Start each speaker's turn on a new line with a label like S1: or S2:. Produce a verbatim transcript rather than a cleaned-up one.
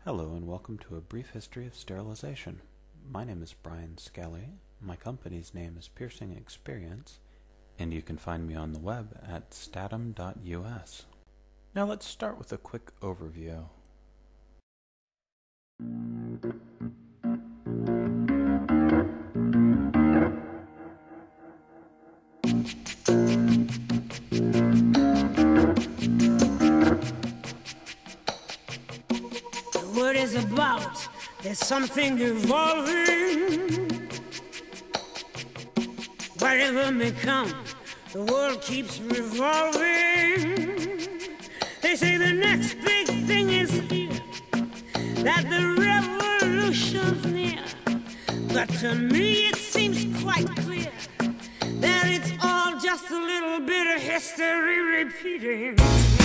S1: Hello and welcome to a brief history of sterilization. My name is Brian Skelly, my company's name is Piercing Experience, and you can find me on the web at statum dot U S. Now let's start with a quick overview.
S2: What is about? There's something evolving. Whatever may come, the world keeps revolving. They say the next big thing is here, that the revolution's near. But to me it seems quite clear that it's all just a little bit of history repeating.